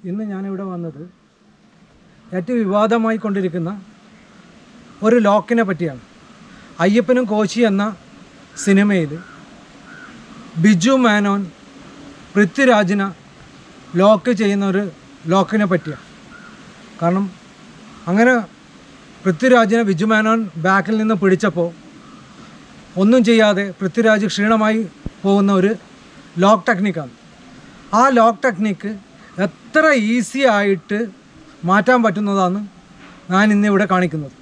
ഇന്ന് ഞാനിവിടെ വന്നത് ഏറ്റവും വിവാദമായി കൊണ്ടിരിക്കുന്ന ഒരു ലോക്കിനെ പറ്റിയാണ്. അയ്യപ്പനും കോശി എന്ന സിനിമയിൽ ബിജു മേനോൻ പൃഥ്വിരാജിനെ ലോക്ക് ചെയ്യുന്ന ഒരു ലോക്കിനെ പറ്റിയാണ്. കാരണം അങ്ങനെ പൃഥ്വിരാജിനെ ബിജു മേനോൻ ബാക്കിൽ നിന്ന് പിടിച്ചപ്പോൾ ഒന്നും ചെയ്യാതെ പൃഥ്വിരാജ് ക്ഷീണമായി പോകുന്ന ഒരു ലോക്ക് ടെക്നിക്കാണ്. ആ ലോക്ക് ടെക്നിക്ക് എത്ര ഈസി ആയിട്ട് മാറ്റാൻ പറ്റുന്നതാണ് ഞാൻ ഇന്നിവിടെ കാണിക്കുന്നത്.